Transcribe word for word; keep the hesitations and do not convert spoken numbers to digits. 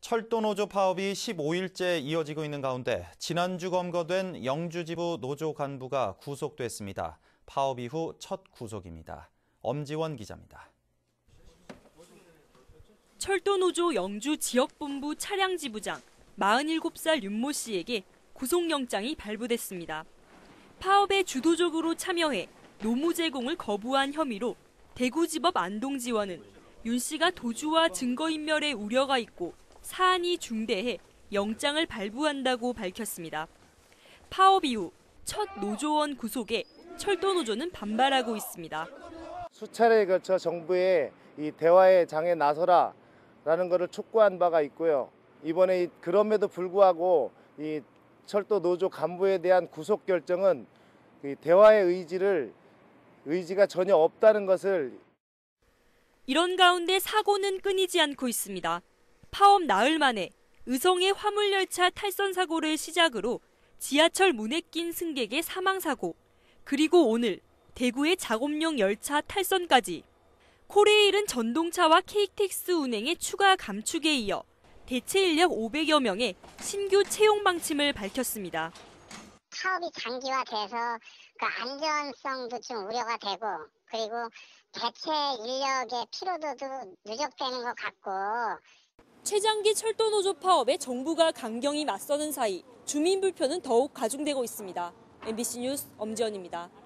철도노조 파업이 십오일째 이어지고 있는 가운데 지난주 검거된 영주지부 노조 간부가 구속됐습니다. 파업 이후 첫 구속입니다. 엄지원 기자입니다. 철도노조 영주 지역본부 차량지부장 마흔일곱 살 윤모 씨에게 구속영장이 발부됐습니다. 파업에 주도적으로 참여해 노무 제공을 거부한 혐의로 대구지법 안동지원은 윤 씨가 도주와 증거인멸의 우려가 있고 사안이 중대해 영장을 발부한다고 밝혔습니다. 파업 이후 첫 노조원 구속에 철도노조는 반발하고 있습니다. 수차례에 걸쳐 정부의 이 대화의 장에 나서라라는 것을 촉구한 바가 있고요. 이번에 그럼에도 불구하고 이 철도 노조 간부에 대한 구속 결정은 이 대화의 의지를 의지가 전혀 없다는 것을. 이런 가운데 사고는 끊이지 않고 있습니다. 파업 나흘 만에 의성의 화물열차 탈선 사고를 시작으로 지하철 문에 낀 승객의 사망 사고, 그리고 오늘 대구의 작업용 열차 탈선까지. 코레일은 전동차와 케이티엑스 운행의 추가 감축에 이어 대체 인력 오백여 명의 신규 채용 방침을 밝혔습니다. 파업이 장기화돼서 그 안전성도 좀 우려가 되고, 그리고 대체 인력의 피로도도 누적되는 것 같고. 최장기 철도노조 파업에 정부가 강경히 맞서는 사이 주민 불편은 더욱 가중되고 있습니다. 엠비씨 뉴스 엄지연입니다.